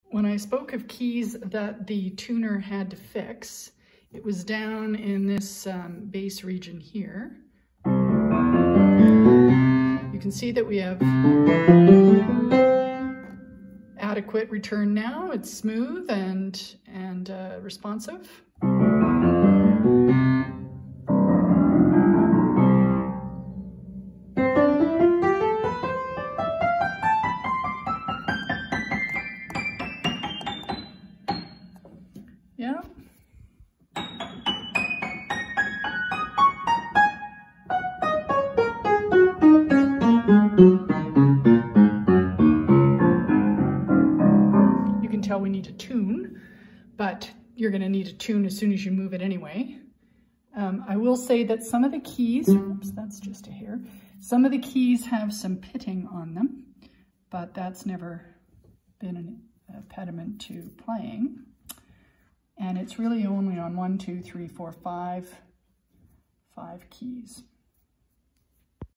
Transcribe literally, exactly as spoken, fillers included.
When I spoke of keys that the tuner had to fix, it was down in this um, bass region here. You can see that we have adequate return now. It's smooth and, and uh, responsive. Yeah. You can tell we need to tune, but you're going to need to tune as soon as you move it anyway. Um, I will say that some of the keys, oops, that's just a hair. Some of the keys have some pitting on them, but that's never been an impediment to playing. And it's really only on one, two, three, four, five, five keys.